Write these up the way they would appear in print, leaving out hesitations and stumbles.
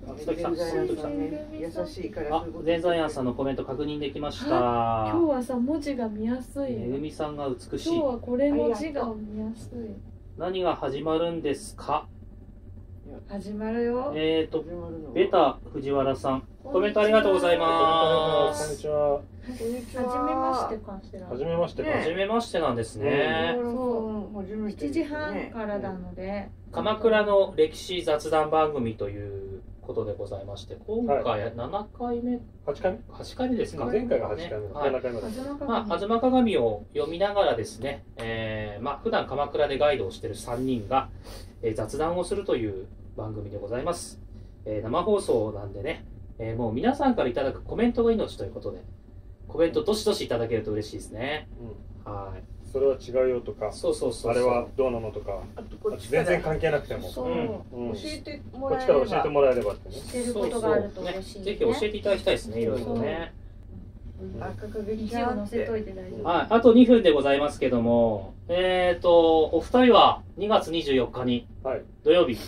鈴木さん、 優しいから。 あ、全山屋さんのコメント確認できました。 今日はさ、文字が見やすい。 めぐみさんが美しい。 今日はこれの字が見やすい。 何が始まるんですか。 始まるよ。 ベタ藤原さん、コメントありがとうございます。 こんにちは。 はじめましてかしら。 はじめまして。 はじめましてなんですね。 そう、7時半からなので。 鎌倉の歴史雑談番組ということでございまして、今回7回目、8回目ですか。 前回が8回目、7回目です。 吾妻鏡を読みながらですね、普段鎌倉でガイドをしている3人が、雑談をするという番組でございます。生放送なんでね、もう皆さんからいただくコメントが命ということで、コメントどしどしいただけると嬉しいですね。はい。 それは違うよとか、あれはどうなのとか、全然関係なくても、 教えてもらえれば、 こっちから教えてもらえればってね。 知ることがあると嬉しいね。 ぜひ教えていただきたいですね、いろいろね。 一応載せといて大丈夫。 はい、あと2分でございますけども、お二人は2月24日に土曜日、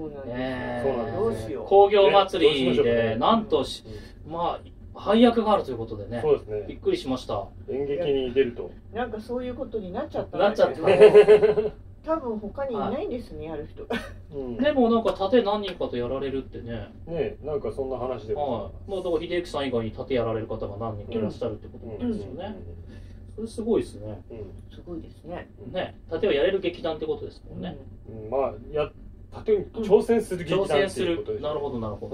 工業祭りでなんと配役があるということでね、びっくりしました。 演劇に出ると。 なんかそういうことになっちゃった。多分他にいないんですね、やる人。 でもなんか盾何人かとやられるってね。 ね、なんかそんな話で。 だから秀幸さん以外に盾やられる方が何人かいらっしゃるってことなんですよね。それすごいですね。 すごいですね。 ね、盾をやれる劇団ってことですもんね。 盾に挑戦する劇団っていうことです。 なるほどなるほ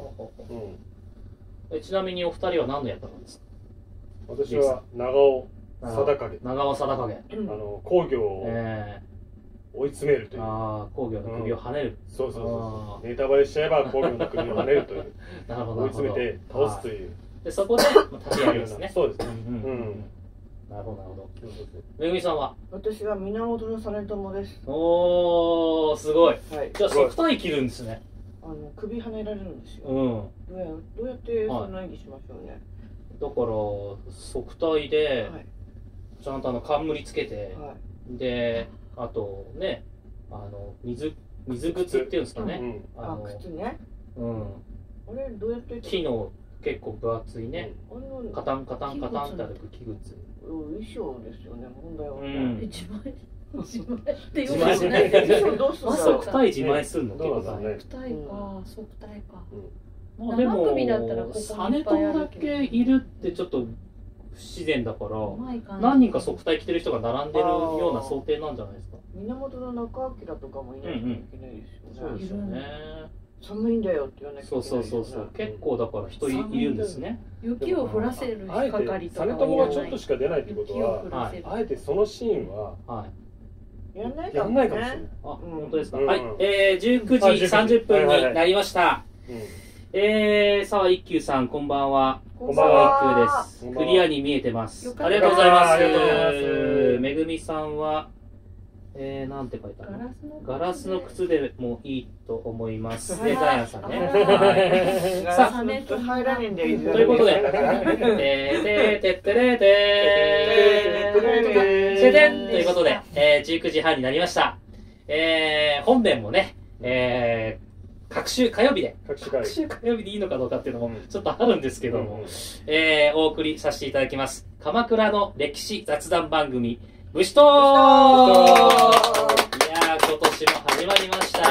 ど。ちなみにお二人は何の役なんですか。 私は長尾貞景。 長尾貞景。 工業を追い詰めるという。 工業の首を跳ねる。 そうそうそう。ネタバレしちゃえば工業の首を跳ねるという。追い詰めて倒すという。 でそこで盾やるんですね。 そうですね。 なるほどなるほど。めぐみさんは。 私は源実朝です。 おー、すごい。じゃあ側体切るんですね。 首跳ねられるんですよ。どうやってそんな演技しましょうね。 だから側体でちゃんと冠つけて、であとね、水靴っていうんですかね。 靴ね。あれどうやって木の結構分厚いね、カタンカタンカタンって歩く器具。 衣装ですよね、問題は。 自前って言うじゃない側体自前するの。 側体か、側体か。 でも実朝だけいるってちょっと不自然だから、何人か側体着てる人が並んでるような想定なんじゃないですか。 源中明とかもいないといけないですよね。 そうですよね。 寒いんだよって言わなきゃいけない。 そう結構だから人いるんですね。 雪を降らせる係とか。 実朝がちょっとしか出ないってことは、あえてそのシーンはやんないかもしれない。 本当ですか。はい、19時30分になりました。沢一休さん、こんばんは。沢一休です。クリアに見えてます。ありがとうございます。めぐみさんは、なんて書いてあるの？ガラスの靴でもいいと思います。で、ダイアンさんね。さあ、ということで、ということで、19時半になりました。本編もね、各週火曜日で、各週火曜日でいいのかどうかっていうのもちょっとあるんですけども、お送りさせていただきます。鎌倉の歴史雑談番組、武士トーク。いやー、今年も始まりました。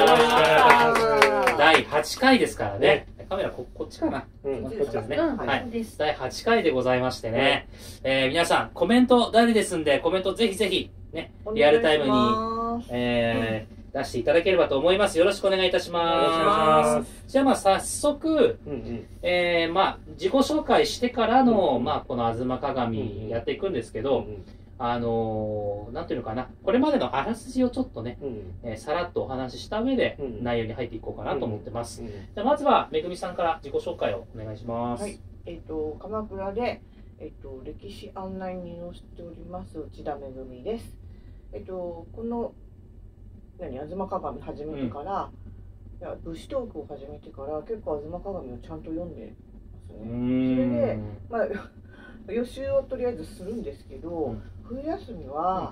第8回ですからね。カメラこっちかな。こっちですね。はい。第8回でございましてね。皆さんコメント誰ですんで、コメントぜひぜひね、リアルタイムに出していただければと思います。よろしくお願いいたします。じゃあ早速、自己紹介してからのこの吾妻鏡やっていくんですけど。なんていうのかな、これまでのあらすじをちょっとね、さらっとお話しした上で内容に入っていこうかなと思ってます。じゃあまずはめぐみさんから自己紹介をお願いします。 はい、鎌倉で歴史案内人をしております内田めぐみです。この吾妻鏡始めてから、武士トークを始めてから結構吾妻鏡をちゃんと読んでますね。それで予習をとりあえずするんですけど、冬休みは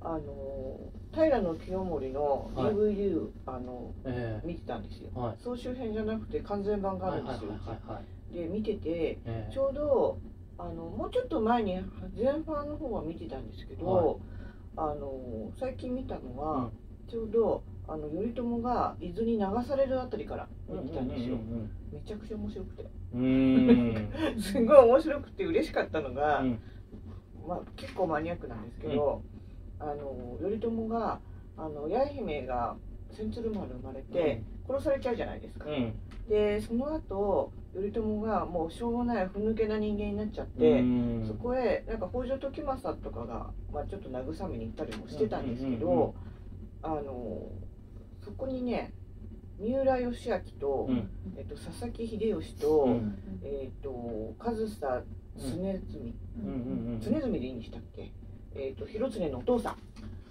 平清盛の DVD を見てたんですよ。 はい、 総集編じゃなくて完全版があるんですよ。で見てて、ちょうどもうちょっと前に前版の方は見てたんですけど、最近見たのは、ちょうど頼朝が伊豆に流されるあたりから見てたんですよ。めちゃくちゃ面白くてすごい面白くて嬉しかったのが、まあ、結構マニアックなんですけど、頼朝が八重姫が千鶴丸生まれて殺されちゃうじゃないですか。でその後頼朝がもうしょうもないふぬけな人間になっちゃって、そこへなんか北条時政とかが、まあ、ちょっと慰めに行ったりもしてたんですけど、そこにね三浦義明と、佐々木秀吉と、上総常住、常住でいいんでしたっけ、広常のお父さん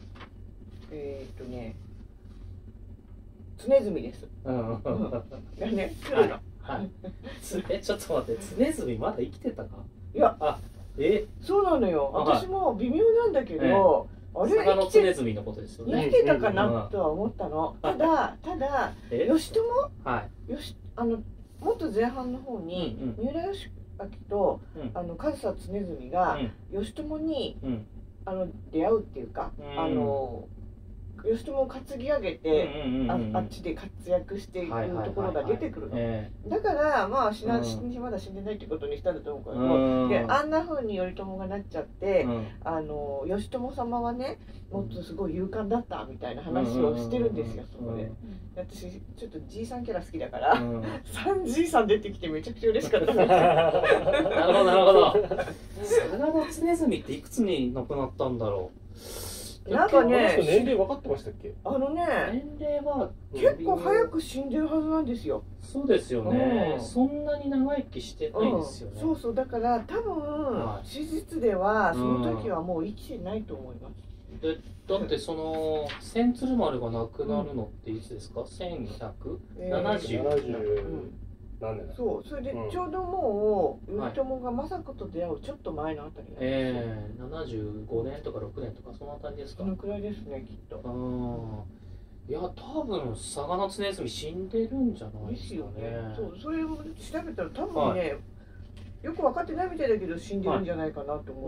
常住です。がね来るの。 ちょっと待って、常住まだ生きてたか？ いや、そうなのよ。私も微妙なんだけど、あれ生常住のことですよね。 生きてたかなとは思ったの。ただ義朝、もっと前半の方に三浦義明と上総常住が義朝に出会うっていうか、義朝を担ぎ上げてあっちで活躍していくところが出てくるの。だからまあまだ死んでないってことにしたんだと思うけど、であんな風に頼朝がなっちゃって、義朝様はねもっとすごい勇敢だったみたいな話をしてるんですよ、そこで。私ちょっとじいさんキャラ好きだから、じいさん出てきてめちゃくちゃ嬉しかったんですよ。 なるほどなるほど。佐賀の常住っていくつに亡くなったんだろう。 なんかね、 年齢分かってましたっけ？ 年齢は結構早く死んでるはずなんですよ。 そうですよね。そんなに長生きしてないですよね。 そうそう、だから多分史実ではその時はもう生きてないと思います。 だってその千鶴丸が亡くなるのっていつですか？1170 何年だ。 そう、それでちょうどもう頼朝が政子と出会うちょっと前のあたりなんですよ。 75年とか6年とかそのあたりですか？ そのくらいですね、きっと。 いや多分佐賀の常住死んでるんじゃないですかね。 そう、それを調べたら多分ね、よく分かってないみたいだけど死んでるんじゃないかなと思った。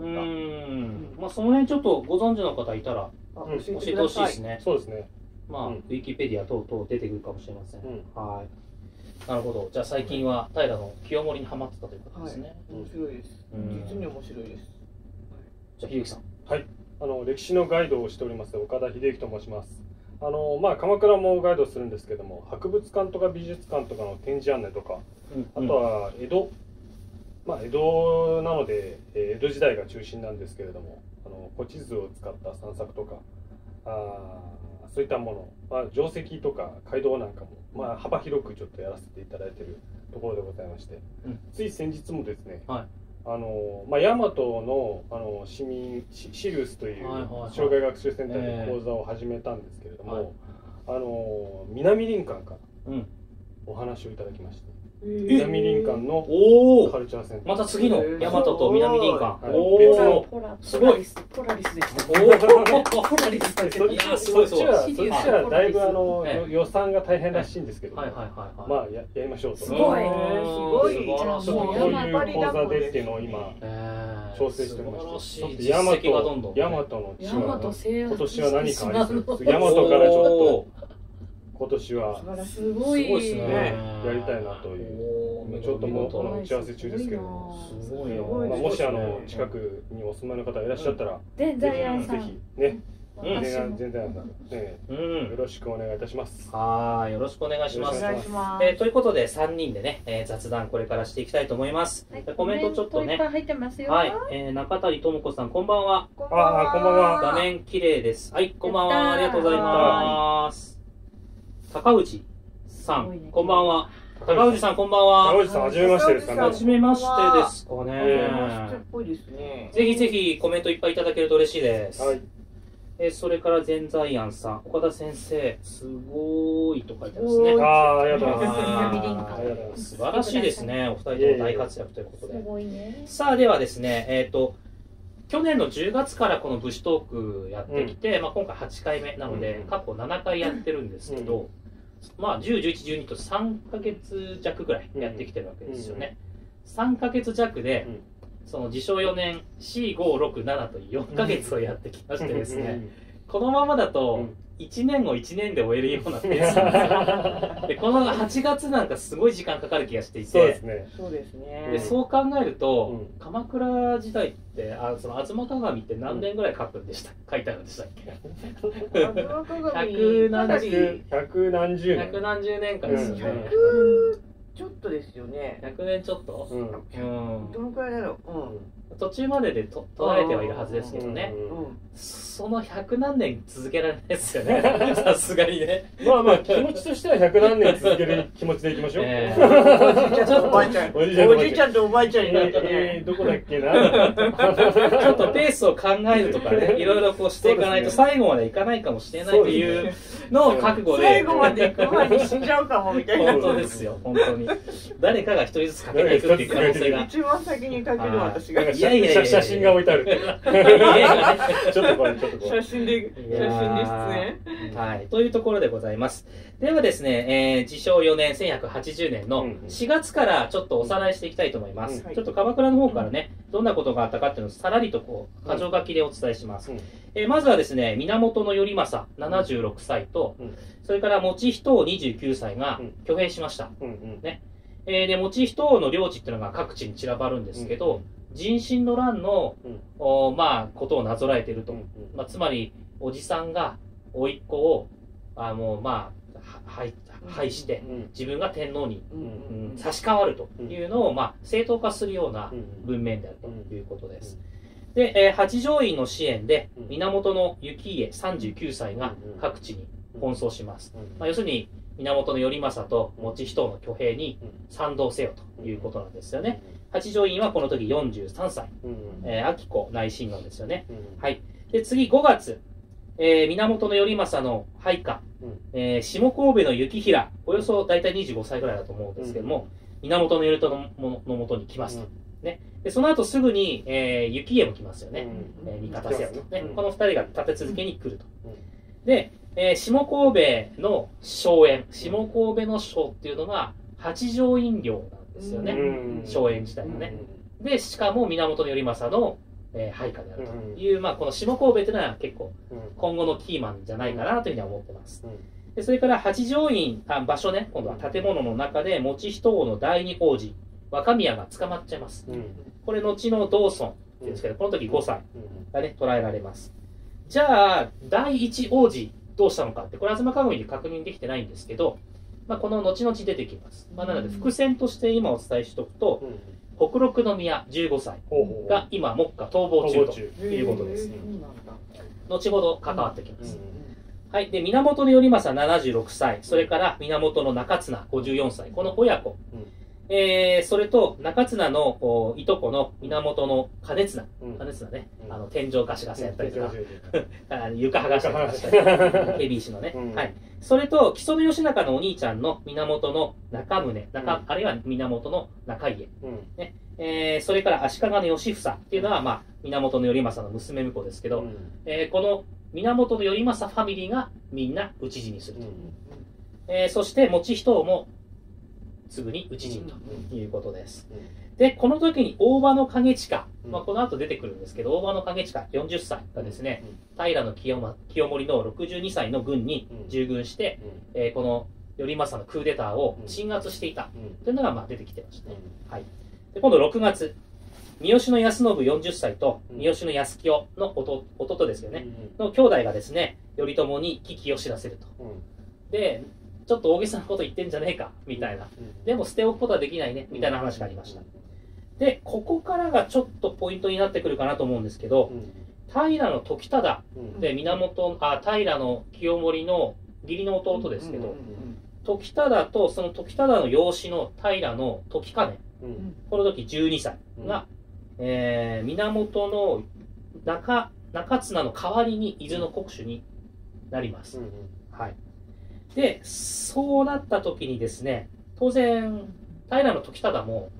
まあその辺ちょっとご存知の方いたら教えてほしいですね。 そうですね。 まあウィキペディア等々出てくるかもしれません。はい。なるほど。じゃあ最近は平清盛にハマってたということですね。 面白いです。実に面白いです。 じゃあ秀樹さん。 はい。歴史のガイドをしております岡田秀樹と申します。まあ鎌倉もガイドするんですけども、博物館とか美術館とかの展示案内とか、あとは江戸、まあ江戸なので江戸時代が中心なんですけれども、古地図を使った散策とか、そういったもの、定石とか街道なんかも、まあ、幅広くちょっとやらせていただいているところでございまして、つい先日もですね、まあ、大和の市民シリウスという障害学習センターで講座を始めたんですけれども、南林間からお話をいただきまして、南林間のカルチャーセンター、 また次の大和と南林間、 別のすごいポラリスでした。 ポラリスだけど、いやすごいそっちはだいぶ予算が大変らしいんですけど、まあやりましょうと。 すごいね、 素晴らしい。 こういう講座でっていうのを今調整しておりまして、大和の地は今年は何かありそうです。大和からちょっと今年はすごいですね。 やりたいなという、ちょっともう打ち合わせ中ですけど、 すごいな。 もし近くにお住まいの方いらっしゃったら、ぜひね、全然よろしくお願いいたします。 はい、よろしくお願いします。ということで3人でね、雑談これからしていきたいと思います。コメントちょっとね、はい、中谷智子さんこんばんは。 こんばんは。 画面綺麗です。はい、こんばんは。ありがとうございます。高内さん、こんばんは。高内さん、こんばんは。 高内さん、はじめましてですかね。 はじめましてですかね。ぜひぜひコメントいっぱいいただけると嬉しいです。それから全財庵さん、岡田先生、すごいと書いてますね。 ありがとうございます。素晴らしいですね。お二人とも大活躍ということで。さあ、ではですね、 去年の10月からこの武士トークやってきて、まあ、今回8回目なので、過去7回やってるんですけど、まあ、10、11、12と3ヶ月弱ぐらいやってきてるわけですよね。3ヶ月弱で、その自称4年、4、5、6、7と4ヶ月をやってきましてですね、このままだと、1年を1年で終えるようなペースなんですよ。で、この8月なんかすごい時間かかる気がしていて、 そうですね。 そうですね。 で、そう考えると、鎌倉時代って、その吾妻鏡って何年ぐらい書くんでした、書いてあるんでしたっけ？ 百何十年間ですよね。 ちょっとですよね。 100年ちょっと、 どのくらいだろう、途中までで捉えてはいるはずですけどね、その100何年続けられないですよね、さすがにね。 まあまあ気持ちとしては100何年続ける気持ちでいきましょう。 おじいちゃんとおばあちゃんになってね、 どこだっけな。 ちょっとペースを考えるとかね、いろいろこうしていかないと最後までいかないかもしれないというのを覚悟で、 最後まで行く前に死んじゃうかもみたいな。 本当ですよ、本当に。誰かが一人ずつかけていくっていう可能性が。 一番先にかける私が。 いやいやいや、 写真が置いてある。ちょっとこれ、 写真で出演。 はい、というところでございます。ではですね、自称4年1180年の4月からちょっとおさらいしていきたいと思います。ちょっと鎌倉の方からね、どんなことがあったかっていうのをさらりとこう、箇条書きでお伝えします。まずはですね、源頼政76歳と、それから以仁王29歳が挙兵しました。ね。で、以仁王の領地っていうのが各地に散らばるんですけど、人心の乱の、まあ、ことをなぞらえていると。まあ、つまり、おじさんが甥っ子を、まあ、廃して、自分が天皇に、差し替わるというのを、まあ、正当化するような文面であるということです。で、八条院の支援で、源行家39歳が各地に奔走します。まあ、要するに、源頼政と以仁王の挙兵に賛同せよということなんですよね。八条院はこの時43歳、昭子内親王ですよね。はい。で、次5月、源頼政の配下、下神戸の行平、およそ大体25歳ぐらいだと思うんですけども、源頼朝のもとに来ますと。ね、でその後すぐに、行家も来ますよね。味方せよと。ね、この2人が立て続けに来ると。で、下神戸の荘園、下神戸の荘っていうのが八条院領なんですよね。荘園自体がね。で、しかも源頼政の配下であるという、まあ、この下神戸というのは結構今後のキーマンじゃないかなというふうには思ってます。でそれから八条院、場所ね、今度は建物の中で以仁王の第二王子、若宮が捕まっちゃいます。これ、後の道尊っていうんですけど、この時5歳がね、捕らえられます。じゃあ、第一王子、どうしたのかって、これ、吾妻鏡で確認できてないんですけど、まあ、この後々出てきます。まあ、なので、伏線として今お伝えしておくと、北陸宮15歳が今、目下逃亡中ということです。後ほど関わってきます。はい。で、源頼政76歳、それから源中綱54歳、この親子。それと、中綱のいとこの源兼綱。兼綱ね。天井ガシガシやったりとか、床剥がしたりとかしたり、ヘビ石のね。はい。それと、木曽義仲のお兄ちゃんの源中宗、あるいは源中家。ね。それから足利の義房っていうのは、まあ、源頼政の娘婿ですけど、この源頼政ファミリーがみんな討ち死にすると。そして、以仁王も、すぐに討ち死にということです。で、この時に大場景親、まあ、この後出てくるんですけど、大場景親40歳がですね、平清盛の62歳の軍に従軍して、この頼政のクーデターを鎮圧していたというのがまあ出てきてましたね。はい。で、今度6月、三好の安信40歳と三好の安清の弟ですよね、の兄弟がですね、頼朝に危機を知らせると。で、ちょっと大げさなこと言ってんじゃねえか、みたいな。でも捨て置くことはできないね、みたいな話がありました。で、ここからがちょっとポイントになってくるかなと思うんですけど、平時忠で平清盛の義理の弟ですけど、時忠とその時忠の養子の平時兼、この時12歳が、源の中綱の代わりに伊豆の国主になります。はい。で、そうなった時にですね、当然、平時忠も、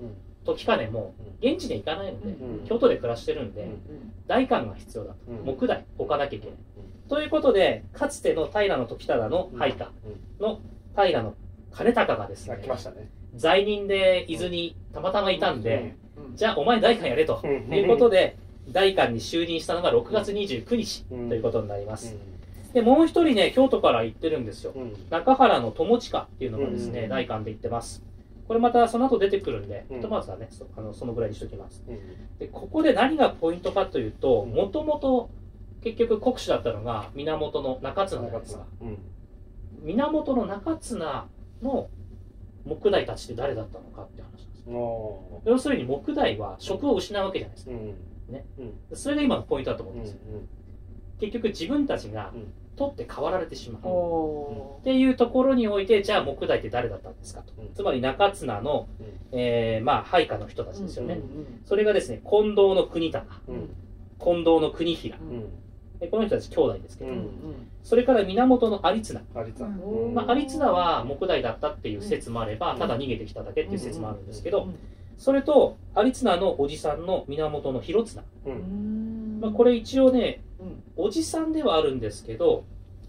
時兼も現地に行かないので、京都で暮らしてるんで、代官が必要だと、木代置かなきゃいけない。ということで、かつての平時忠の配下の平兼高がですね、罪人で伊豆にたまたまいたんで、じゃあお前代官やれということで、代官に就任したのが6月29日ということになります。で、もう一人ね、京都から行ってるんですよ。中原の友近っていうのがですね、代官で行ってます。これまたその後出てくるんで、ひとまずはね、そのぐらいにしときます。で、ここで何がポイントかというと、もともと結局国主だったのが源の中綱なんですが、源の中綱の木代たちって誰だったのかって話なんですよ。要するに木代は職を失うわけじゃないですか。ね、それが今のポイントだと思うんですよ。結局自分たちが取って代わられてしまうっていうところにおいて、じゃあ木代って誰だったんですかと、つまり中綱の、配下の人たちですよね。それがですね、近藤の国高、近藤の国平、この人たち兄弟ですけど、それから源の有綱、有綱は木代だったっていう説もあれば、ただ逃げてきただけっていう説もあるんですけど、それと有綱のおじさんの源の広綱、これ一応ね、おじさんではあるんですけど、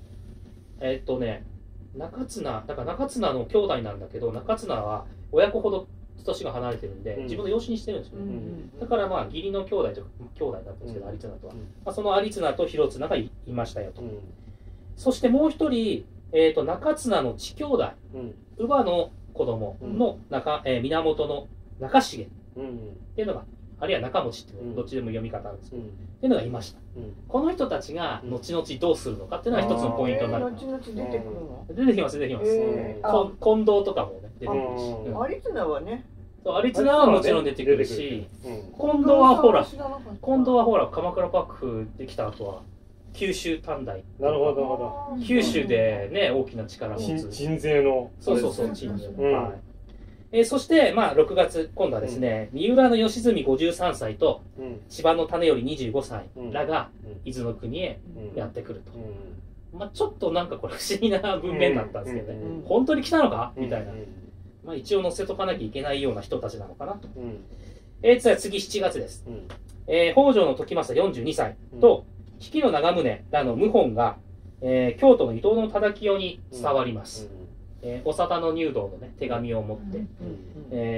中綱の兄弟なんだけど、中綱は親子ほど年が離れてるんで、自分の養子にしてるんですよね。だからまあ義理の兄弟というか兄弟だったんですけど、有綱とは、その有綱と広綱が いましたよと。そしてもう一人、中綱の父兄弟、乳母の子供の源の中重っていうのが、あるいは中持っていう、どっちでも読み方あるんですけど、っていうのがいました。この人たちが後々どうするのかっていうのは一つのポイントになる。 後々出てくるの？ 出てきます、出てきます。近藤とかもね、出てくるし。 有綱はね。 有綱はもちろん出てくるし、近藤はほら、鎌倉幕府できた後は、九州短大。 なるほど。 九州でね、大きな力を持つ。 鎮西の。 そう、鎮西の。そして、6月、今度はですね、三浦義澄53歳と、千葉の種頼25歳らが、伊豆の国へやってくると。ちょっとなんかこれ不思議な文面だったんですけどね、本当に来たのかみたいな。一応載せとかなきゃいけないような人たちなのかなと。次7月です。北条の時政42歳と、比企長宗らの謀反が、京都の伊東の忠清に伝わります。お沙汰の入道の、ね、手紙を持って、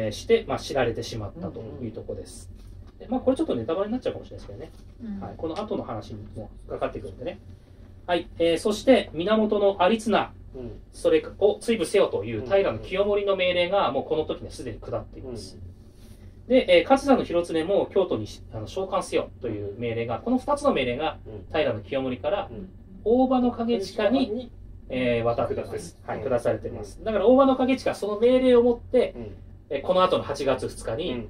して、知られてしまったというところです。これちょっとネタバレになっちゃうかもしれないですけどね。この後の話にもかかってくるんでね。はい。そして、源の有綱、それを追捕せよという平清盛の命令がもうこの時にはすでに下っています。で、桂の広常も京都に召喚せよという命令が、この2つの命令が平清盛から大場の景親に渡ってます。下されています。だから大場の景親はその命令をもって、この後の8月2日に、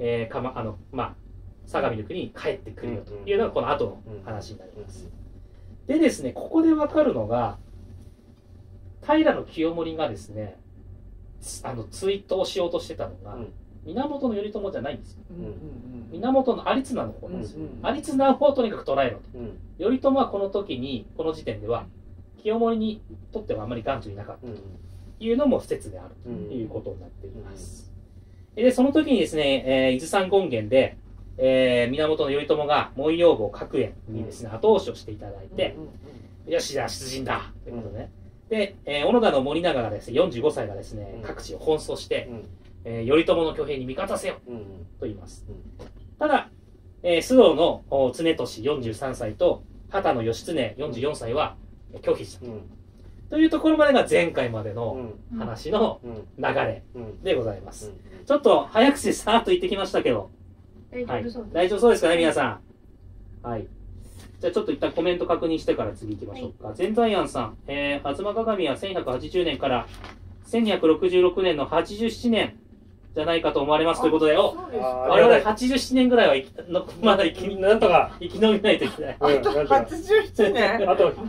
相模の国に帰ってくるよというのがこの後の話になります。でですね、ここで分かるのが、平清盛がですね、追討しようとしてたのが、源頼朝じゃないんですよ。源の有綱の方なんですよ。有綱をとにかく捉えろと。頼朝はこの時に、この時点では、清盛にとってはあまり眼中になかったというのも説であるということになっています。で、その時にですね、伊豆山権現で、源頼朝が文陽坊角園にですね、後押しをしていただいて、よし、じゃあ出陣だということで、で、小野田の森永がですね、45歳がですね、各地を奔走して、頼朝の挙兵に味方せよと言います。ただ、須藤の常利43歳と畑野義経44歳は拒否した。というところまでが前回までの話の流れでございます。ちょっと早口でさーっと言ってきましたけど、大丈夫そうですかね、皆さん。はい。じゃあちょっと一旦コメント確認してから次行きましょうか。全財庵さん、吾妻鏡は1180年から1266年の87年じゃないかと思われますということで、我々87年ぐらいはまだなんとか生き延びないといけない。 あと87年あと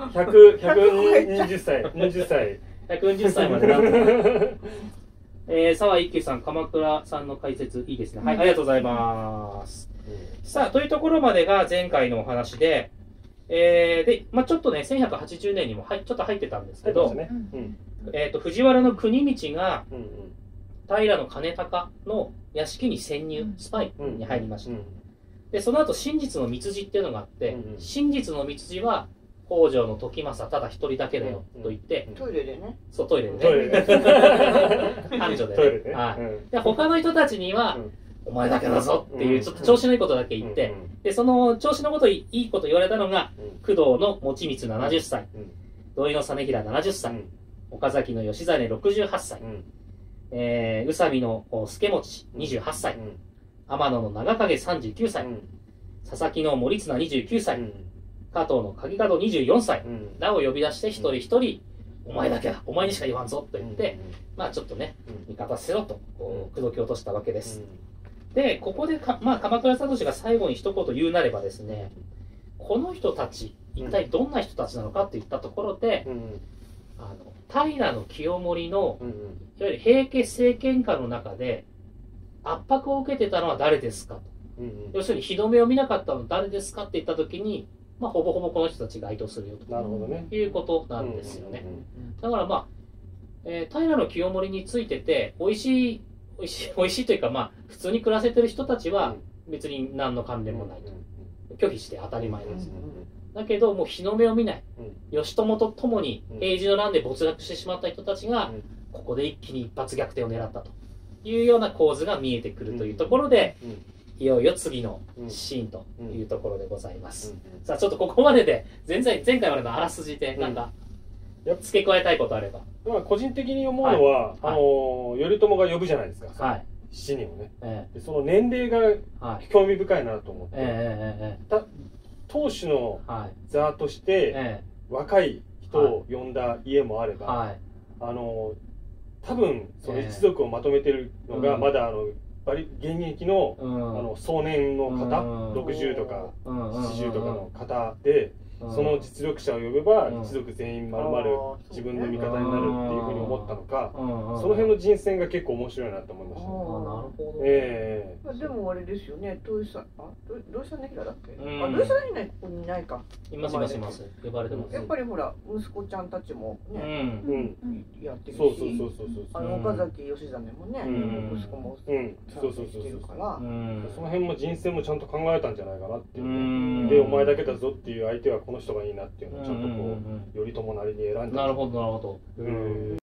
120歳。 140歳までなんとか。沢一休さん、鎌倉さんの解説いいですね。はい、ありがとうございます。さあ、というところまでが前回のお話で、ちょっとね、1180年にもちょっと入ってたんですけど、藤原の国道が、 平兼隆の屋敷に潜入、スパイに入りました。でその後真実の密次っていうのがあって、真実の密次は北条の時政ただ一人だけだよと言って、 トイレでね、 そうトイレでね、繁盛でね、はい。で他の人たちには、お前だけだぞっていうちょっと調子のいいことだけ言って、でその調子のこといいこと言われたのが工藤の持光70歳、土井の実平70歳、岡崎の義実68歳、宇佐美の助持28歳、天野の長影39歳、佐々木の森綱29歳、加藤の鍵門24歳らを呼び出して一人一人、お前だけだ、お前にしか言わんぞと言って、まあちょっとね、味方せろと口説き落としたわけです。で、ここで鎌倉聡が最後に一言言うなればですね、この人たち、一体どんな人たちなのかといったところで、平清盛の、いわゆる平家政権下の中で、圧迫を受けてたのは誰ですかと。要するに、日の目を見なかったのは誰ですかって言ったときに、ほぼほぼこの人たちが該当するよということなんですよね。だから平清盛についてて、美味しいというか、普通に暮らせてる人たちは別に何の関連もないと。拒否して当たり前です。だけど、もう日の目を見ない、義朝と共に平治の乱で没落してしまった人たちが、ここで一気に一発逆転を狙ったというような構図が見えてくるというところで、いよいよ次のシーンというところでございます。さあちょっとここまでで前回までのあらすじでなんか付け加えたいことあれば。 個人的に思うのは、頼朝が呼ぶじゃないですか、7人をね。その年齢が興味深いなと思って、当主の座として若い人を呼んだ家もあれば、多分その一族をまとめてるのがまだ現役の壮年の方、60とか70とかの方で、その実力者を呼べば一族全員まるまる自分の味方になるっていうふうに思ったのか、その辺の人選が結構面白いなと思いました。 でもあれですよね、土井さんねひらだっけ？土井さんねいないか。 います呼ばれてます。 やっぱりほら息子ちゃんたちもねやってるし、岡崎義実もね息子もちゃんとしてるから、 その辺も人選もちゃんと考えたんじゃないかなっていう。でお前だけだぞっていう相手はこの人がいいなっていうのをちゃんとこう頼朝なりに選んで。 なるほど。